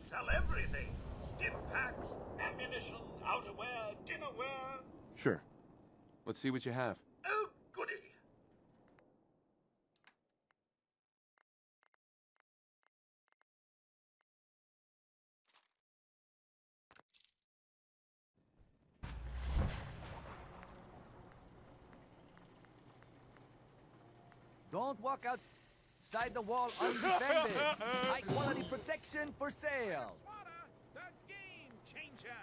sell everything. Stim packs, ammunition, outerwear, dinnerware. Sure. Let's see what you have. Oh, goody. Don't walk outside the wall undefended. High quality protection for sale. Swatter, the game changer.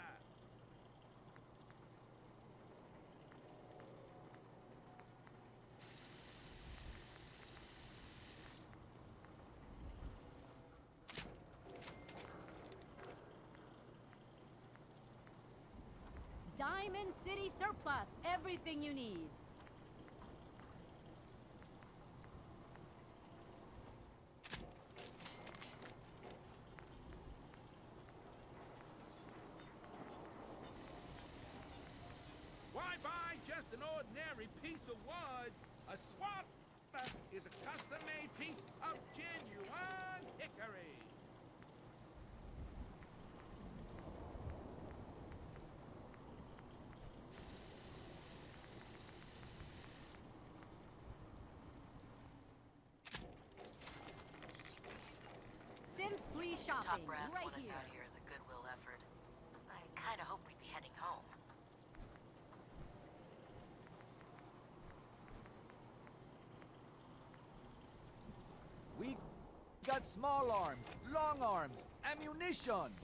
Diamond City Surplus. Everything you need. Why buy just an ordinary piece of wood? A swatter is a custom-made piece of genuine hickory. Synth-free shopping. Top brass right want us here. out here as a goodwill effort. I kinda hope we'd be heading home. We got small arms, long arms, ammunition.